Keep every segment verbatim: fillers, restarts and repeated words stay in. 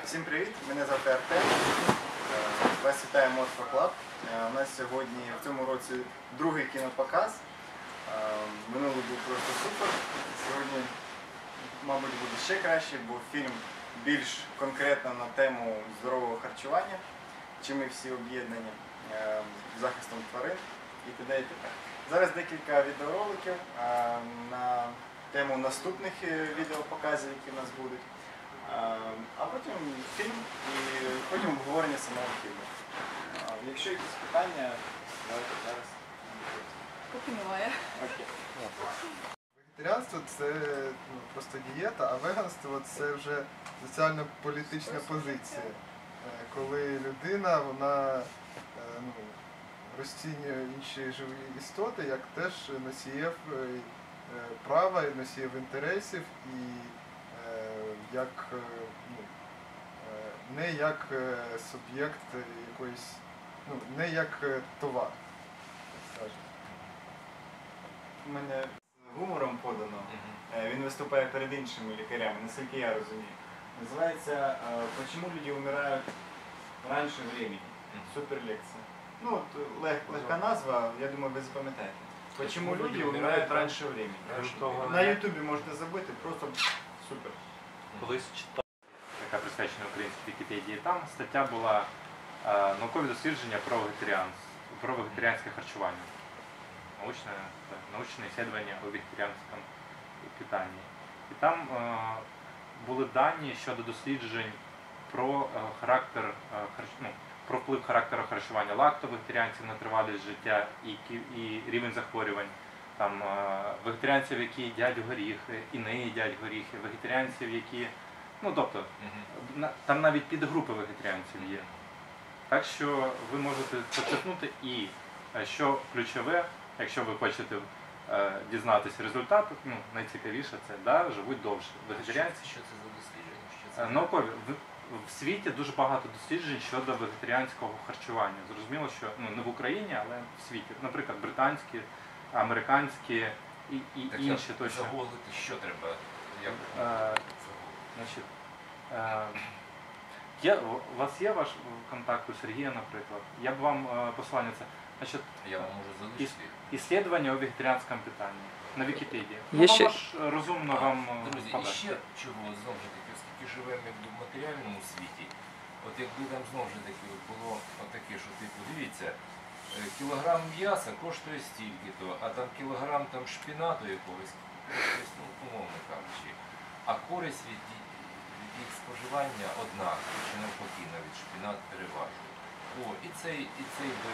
Всім привіт! Мене звати Артем. Вас вітає Motor Club. У нас сьогодні в цьому році другий кінопоказ. Минулий був просто супер. Сьогодні, мабуть, буде ще краще, бо фільм більш конкретно на тему здорового харчування, чи ми всі об'єднані захистом тварин і т.д. і т.п. Зараз декілька відеороликів на тему наступних відеопоказів, які в нас будуть. А потім фільм і потім обговорення самого фільму. Якщо якісь питання, давайте зараз. Поки немає. Окей. Вегетаріанство – це ну, просто дієта, а веганство – це вже соціально-політична позиція. Коли людина, вона ну, розцінює інші живі істоти як теж носіїв права, носіїв інтересів і як, ну, не як суб'єкт якоїсь, ну, не як товар, скажімо. У мене з гумором подано, він виступає перед іншими лікарями, наскільки я розумію. Називається «Почему люди умирають раніше времени?» Суперлекція. Ну, от лег, легка назва, я думаю, ви запам'ятаєте. «Почему люди умирають раніше времени?» На ютубі можете забити, просто супер. Колись читав, яка присвячена українській Вікіпедії, там стаття була е, наукові дослідження про вегетаріанство, про вегетаріанське харчування. Научне, так, научне исследование о вегетаріанському питанні. І там е, були дані щодо досліджень про е, характер, е, харч... ну, про вплив характеру харчування лактовегетаріанців на тривалість життя і, і рівень захворювань. Там вегетаріанців, які їдять горіхи і не їдять горіхи, вегетаріанців, які, ну тобто, uh-huh. там навіть підгрупи вегетаріанців є. Так що ви можете почерпнути і, що ключове, якщо ви хочете е, дізнатися результат, ну, найцікавіше це, да, живуть довше. Вегетаріанці, що це за дослідження? Що це? Наукові. В, в світі дуже багато досліджень щодо вегетаріанського харчування. Зрозуміло, що ну, не в Україні, але в світі. Наприклад, британські, американські і, і так інші точно. Загуглити, що треба? Як е, значить, е, є, у вас є ваш контакт у Сергія, наприклад? Я б вам е, послання це. Значить, я вам можу залишити. Исследование о вегетаріанському питанні на Вікіпедії. Ну, ще... ж розумно а, вам друзі, подати. і ще чого, знову ж таки, оскільки живемо якби в матеріальному світі, от якби там знову ж таки було отаке, що типу, дивіться, кілограм м'яса коштує стільки-то, а там кілограм там шпінату якогось коштує, ну, умовно кажучи. А користь від, від їх споживання одна, чи навпаки, навіть шпінат переважує. О, і цей, і цей би,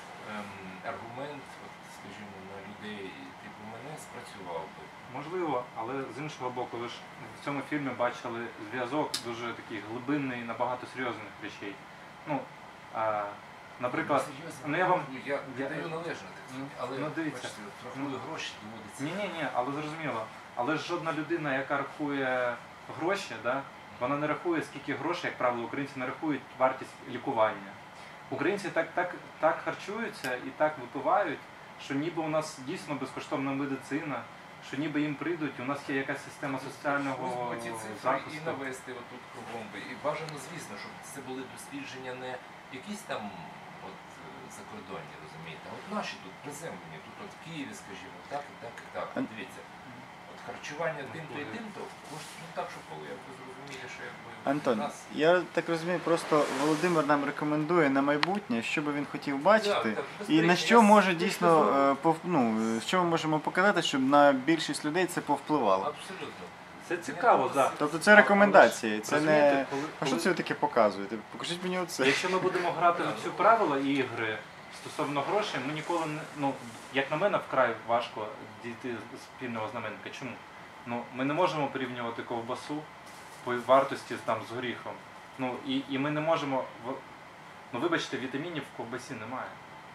ем, аргумент, от, скажімо, на людей типу мене спрацював би. Можливо, але з іншого боку, ви ж в цьому фільмі бачили зв'язок дуже такий глибинний, набагато серйозних речей. Ну, а, наприклад, ну я вам... Я віддаю належне, але ну, дивіться, бачите, рахую гроші, доводиться. Ні-ні-ні, але зрозуміло. Але ж жодна людина, яка рахує гроші, да, вона не рахує, скільки грошей, як правило, українці не рахують вартість лікування. Українці так, так, так харчуються і так випивають, що ніби у нас дійсно безкоштовна медицина, що ніби їм прийдуть, у нас є якась система соціального захисту. І навести отут кругом би. І бажано, звісно, щоб це були дослідження не якісь там от закордонні, розумієте, а от наші тут приземлені, тут от в Києві, скажімо, так і так і так. От дивіться, от харчування тим-то і тим-то, ну так, щоб було, як ви зрозуміли, що якби Антон, нас... я так розумію, просто Володимир нам рекомендує на майбутнє, що би він хотів бачити, так, так, і на що я може з- дійсно, е, пов- ну, що ми можемо показати, щоб на більшість людей це повпливало. Абсолютно. Це цікаво, так. Тобто це рекомендації, це Розумієте, не... коли- А що це ви таке показуєте? Покажіть мені оце. Якщо ми будемо грати в цю правила ігри стосовно грошей, ми ніколи не, ну, як на мене, вкрай важко дійти з спільного знаменника. Чому? Ну, ми не можемо порівнювати ковбасу по вартості там з горіхом. Ну, і, і ми не можемо, в- ну, вибачте, вітамінів в ковбасі немає.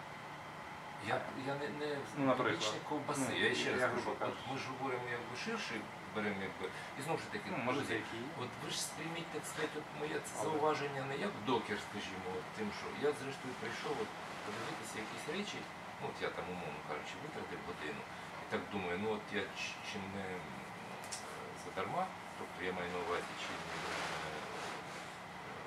Я, я не, не Ну, наприклад. вічні ковбаси, Ну, я ще раз я кажу, грубо от кажучи. ми ж говоримо якби ширше, беремо якби, і знову ж таки, Ну, може, друзі, які є. от ви ж сприйміть, так сказати, от моє це зауваження не як докер, скажімо, от тим, що я зрештою прийшов от, подивитися якісь речі, ну от я там, умовно кажучи, витратив годину, і так думаю, ну от я ч- чи не м, задарма, тобто я маю на увазі, чи не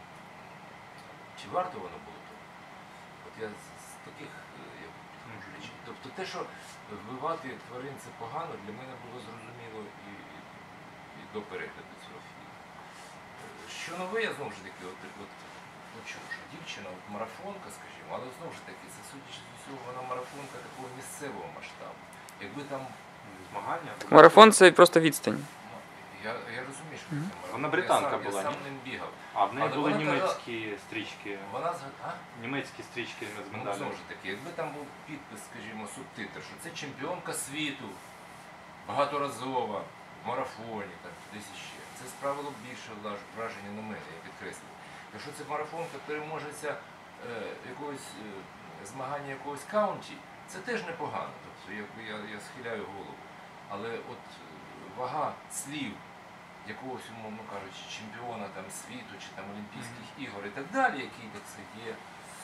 Чи варто воно було того? От я з з таких е, я підходжу речей. Тобто те, що вбивати тварин це погано, для мене було зрозуміло і, і, і до перегляду цього фільму. Е, Що нове, я знову ж таки, от, от, почув, що дівчина, от марафонка, скажімо, але знову ж таки, це судячи з усього, вона марафонка такого місцевого масштабу. Якби там, Змагання. Марафон це просто відстань. ну, я, я розумію, що Мгм. це марафон. Вона британка я сам, була, я сам ні? ним бігав. А в неї Але були вона казала- німецькі стрічки. Вона згадала, Німецькі стрічки з ну, медалями. знову ж таки, якби там був підпис, скажімо, субтитр, що це чемпіонка світу, багаторазова, в марафоні, там, десь іще. Це справило б більше влаж- враження на мене, я підкреслюю. Якщо це марафонка переможеться е, якогось е, змагання якогось каунті, це теж непогано. Тобто якби я, я схиляю голову. Але от е, вага слів якогось, умовно кажучи, чемпіона там, світу чи там, Олімпійських ігор і так далі, який, так сказати, є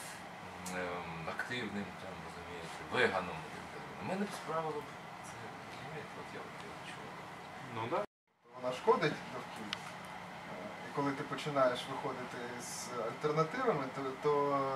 ем, активним, там, розумієте, веганом і так далі. На мене б справило б це, розумієте, от я от я чого. Ну так. Вона шкодить довкіллю. Е, І коли ти починаєш виходити з альтернативами, то, то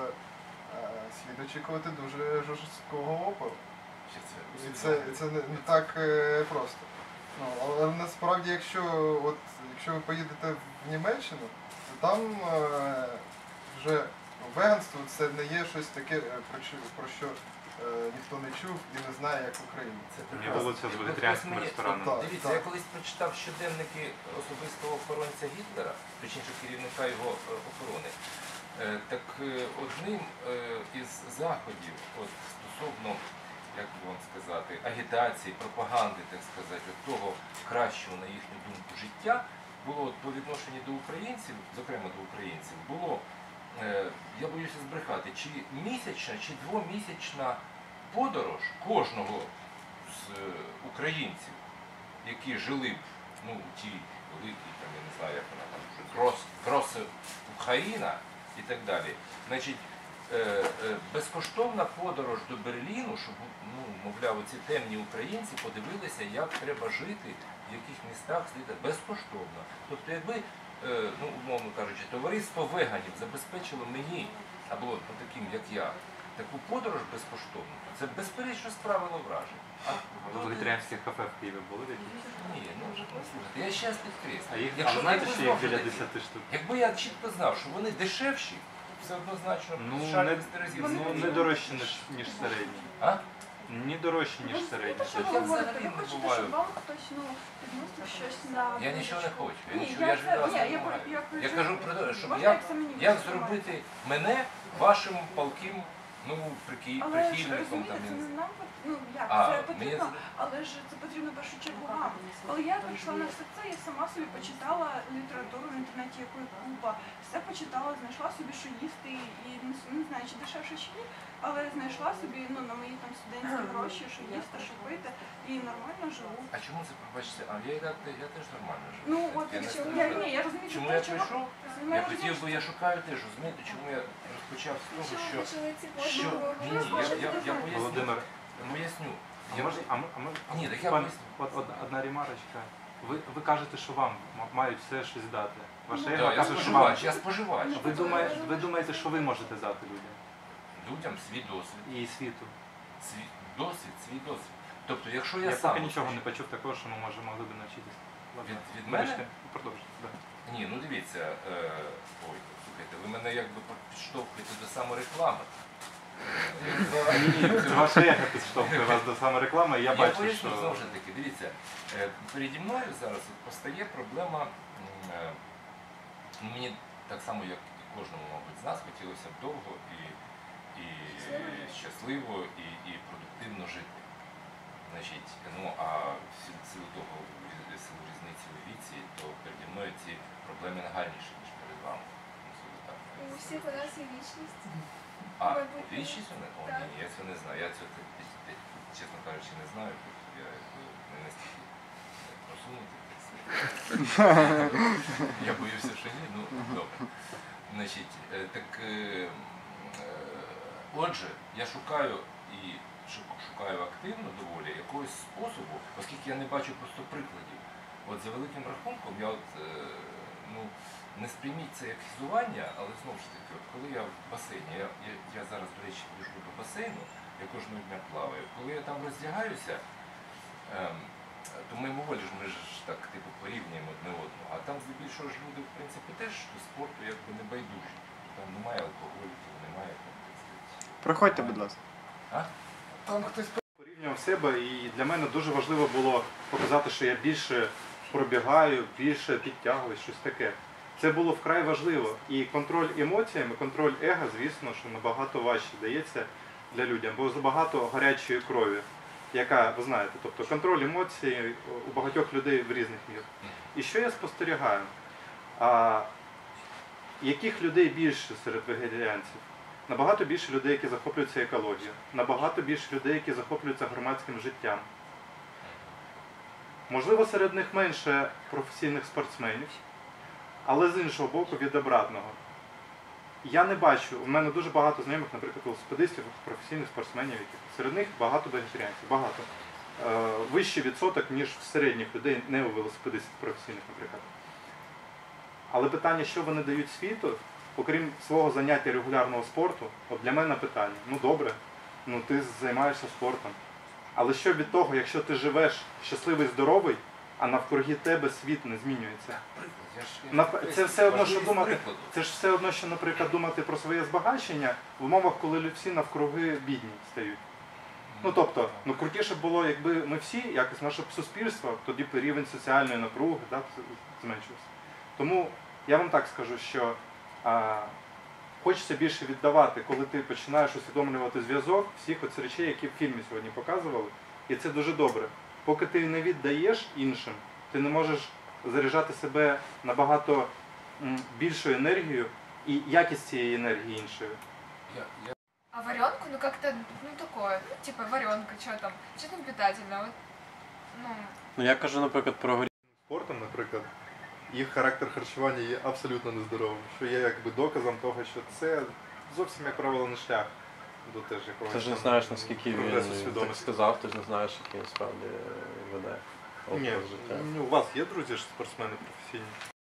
е, слід очікувати дуже жорсткого опору. Чи це І це, і це не, не так е, просто. Ну, але насправді, якщо, от, якщо ви поїдете в Німеччину, то там е, вже веганство це не є щось таке, е, про що, про що е, ніхто не чув і не знає, як в Україні. Це Мені прекрасно. було це з От- от вегетаріанським мені- рестораном. Так. Дивіться, я колись прочитав щоденники особистого охоронця Гітлера, точніше керівника його е, охорони. Е, Так е, одним е, із заходів от, стосовно, як би вам сказати, агітації, пропаганди, так сказати, от того кращого, на їхню думку, життя, було от, по відношенню до українців, зокрема до українців, було, е, я боюся збрехати, чи місячна, чи двомісячна подорож кожного з е, українців, які жили б ну, у тій великій, там, я не знаю, як вона там, Грос, Гросе Україна і так далі. Значить, е, е, безкоштовна подорож до Берліну, щоб, ну, мовляв, ці темні українці подивилися, як треба жити, в яких містах слід безкоштовно. Тобто, якби, е, ну, умовно кажучи, товариство веганів забезпечило мені, або ну, таким, як я, таку подорож безкоштовну, це безперечно справило враження. А Ви в вегетаріанських кафе в Києві були такі? ні, ну вже послухайте, я ще раз А підкреслю. їх, Якщо а знаєте, якби що їх знову ж біля таки, десяти штук? Якби я чітко знав, що вони дешевші, все однозначно Ну, шаль не, десять разів. ну, не дорожче, ніж, ніж середні. А? Ні дорожче, ніж Ви середні. знаєте, що Я ви говорите? взагалі Ви не хочете, буваю. щоб вам хтось ну, відносив щось на... Я нічого не хочу. Я, Ні, нічого, я я ж це- від вас ні, не я вимагаю. про- я про- Я кажу про те, щоб Можна як, екзаменів як знімати? зробити мене вашим палким ну, прихи- Але ж прихильником. розумієте, Там, це я не не знаю. нам пот- ну, як, А, це мені потрібно, це- але ж це потрібно в першу чергу вам. Коли я прийшла на все це, я сама собі почитала літературу в інтернеті, якої купа, все почитала, знайшла собі, що їсти, і не, с- не знаю, чи дешевше, чи ні, але знайшла собі ну, на мої там студентські гроші, що їсти, що пити, і нормально живу. А чому це, пробачте, а я, я, я теж нормально живу. Ну, от Я не якщо скажу, я, що- ні, я розумію, що Чому те, я чого- прийшов? Ну, Я розумію, хотів би, я шукаю теж, розумієте, чому я розпочав з того, що, що ні, ні, я, я, я поясню, Володимир, поясню. а Я, може, а ми, а ми, ні, так я пан- поясню. от, от, одна ремарочка. Ви, ви кажете, що вам м- мають все щось дати. Ваша Ну, Ема Да, я каже, що вам. споживач, я споживач. Ви думаєте, ви думаєте, що ви можете дати людям Людям свій досвід. і світу? Свій досвід, свій досвід. Тобто, якщо я, Я сам поки нічого не скажімо, почув такого, що ми може могли б навчитися. Ладно, Від- від мене? вибачте, продовжуйте. Да. ні, ну дивіться, е, ой, слухайте, ви мене якби підштовхуєте до самореклами. Ні, це ваше его підштовхує вас до самореклами, і я Я бачу, поясню що... знову ж таки, дивіться, е, переді мною зараз от постає проблема, м, е, ну, мені так само, як і кожному, мабуть, з нас, хотілося б довго і, і щасливо, і, і продуктивно жити. Значить, ну, а в силу- в силу того, в силу різниці у віці, то переді мною ці проблеми нагальніші, ніж перед вами. Ну, це так. У всіх у нас є вічність. А, Майбутнє. вічність вони? О, Так. ні, ні, я цього не знаю. Я цього, те- те- те- чесно кажучи, не знаю. Тобто я якби, не настільки е, просунутий. так сказати. Я боюся, що ні. Ну, добре. Значить, е, так, е, е, отже, я шукаю і шу- шукаю активно доволі якогось способу, оскільки я не бачу просто прикладів. От за великим рахунком, я от, е, ну, не сприйміть це як фізування, але знову ж таки, от коли я в басейні, я, я, я зараз, до речі, біжу до басейну, я кожного дня плаваю, коли я там роздягаюся, ем, то мимоволі ж ми ж так типу порівнюємо одне одного, а там здебільшого ж люди, в принципі, теж до спорту якби не байдужі. Там немає алкоголю, там немає там, так сказати, Проходьте, будь ласка. А? Там хтось Порівнював себе, і для мене дуже важливо було показати, що я більше пробігаю, більше підтягуюсь, щось таке. Це було вкрай важливо. І контроль емоціями, контроль его, звісно, що набагато важче дається для людей, бо забагато гарячої крові, яка, ви знаєте, тобто контроль емоцій у багатьох людей в різних мірах. І що я спостерігаю? А, яких людей більше серед вегетаріанців? Набагато більше людей, які захоплюються екологією, набагато більше людей, які захоплюються громадським життям. Можливо, серед них менше професійних спортсменів, але з іншого боку від обратного. Я не бачу, у мене дуже багато знайомих, наприклад, велосипедистів, професійних спортсменів, яких серед них багато вегетаріанців, багато. Е, вищий відсоток, ніж в середніх людей, не у велосипедистів професійних, наприклад. Але питання, що вони дають світу, окрім свого заняття регулярного спорту, от для мене питання, ну добре, ну ти займаєшся спортом. Але що від того, якщо ти живеш щасливий, здоровий, а навкруги тебе світ не змінюється? Я ж- я На- ж- Це все одно, що важливість думати, прикладу. це ж все одно, що, наприклад, думати про своє збагачення в умовах, коли всі навкруги бідні стають. Ну тобто, ну крутіше було, якби ми всі, якось наше суспільство, тоді б рівень соціальної напруги, да, зменшився. Тому я вам так скажу, що а, хочеться більше віддавати, коли ти починаєш усвідомлювати зв'язок всіх оцих речей, які в фільмі сьогодні показували. І це дуже добре. Поки ти не віддаєш іншим, ти не можеш заряджати себе набагато м, більшою енергією і якість цієї енергії іншою. Я, я А варенку, ну как-то, ну такое, ну типа варенка, что там, что там питательно, вот, ну, Ну я кажу, наприклад, про горі. Спортом, наприклад, їх характер харчування є абсолютно нездоровим, що є якби доказом того, що це зовсім, як правило, не шлях до теж якогось Ти ж не там знаєш, наскільки прогресу він так свідомості. сказав, ти ж не знаєш, який він справді веде Ні, образ життя. ну, у вас є друзі ж спортсмени професійні?